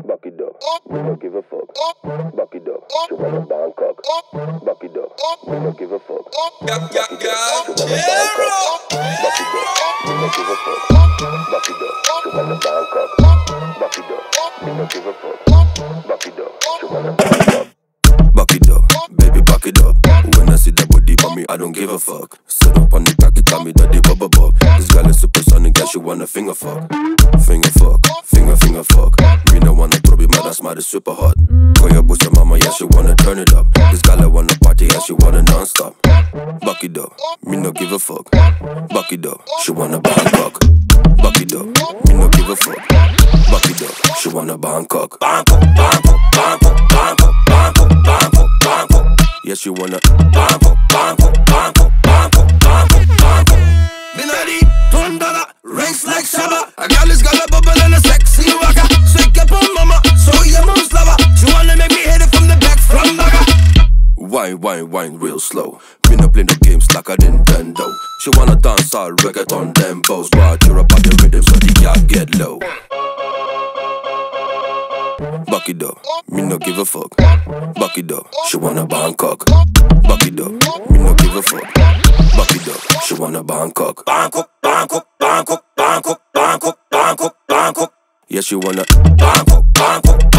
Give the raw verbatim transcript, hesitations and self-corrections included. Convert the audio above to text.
Buck it up, me no give a fuck. Buck it up, she wanna Bangkok. Buck it up, me no give a fuck. Buck it up, she wanna Bangkok. Buck it up, me no give a fuck. Buck it up, she wanna Bangkok. Buck it up, me no give a fuck. Buck it up, she wanna Bangkok. Buck it up, baby, buck it up. When I see that body, mommy, I don't give a fuck. Sit up on the cocky, tell me that they bubble bub. This girl is supersonic, girl, she wanna finger fuck. Finger fuck, finger, finger fuck. Me no wanna throw me mad, that's mad, is super hot. Call your pussy mama, yeah, she wanna turn it up. This girl, I wanna party, yeah, she wanna non-stop. Buck it up, me no give a fuck. Buck it up, she wanna Bangkok. Buck it up, me no give a fuck. Buck it up, she wanna Bangkok. Bangkok, Bangkok, Bangkok, Bangkok, Bangkok, Bangkok, Bangkok. Yeah, she wanna Bangkok, Bangkok, Bangkok, Bangkok, Bangkok, Bangkok. Binari, Tondara, rings like Shabba. A girl is got a bubble and a sexy waka. Shake up on mama, show your mom's lover. She wanna make me hit it from the back, from Naga. Wine, wine, wine, real slow. Me no play the games like a Nintendo. She wanna dance all reggaeton dembos. But you're about the rhythm so the girl get low. Buck it up, me no give a fuck. Buck it up, she wanna Bangkok. Buck it up, me no give a fuck. Buck it up, she wanna Bangkok. Bangkok, Bangkok, Bangkok, Bangkok, Bangkok, Bangkok, Bangkok. Yeah, she wanna Bangkok, Bangkok.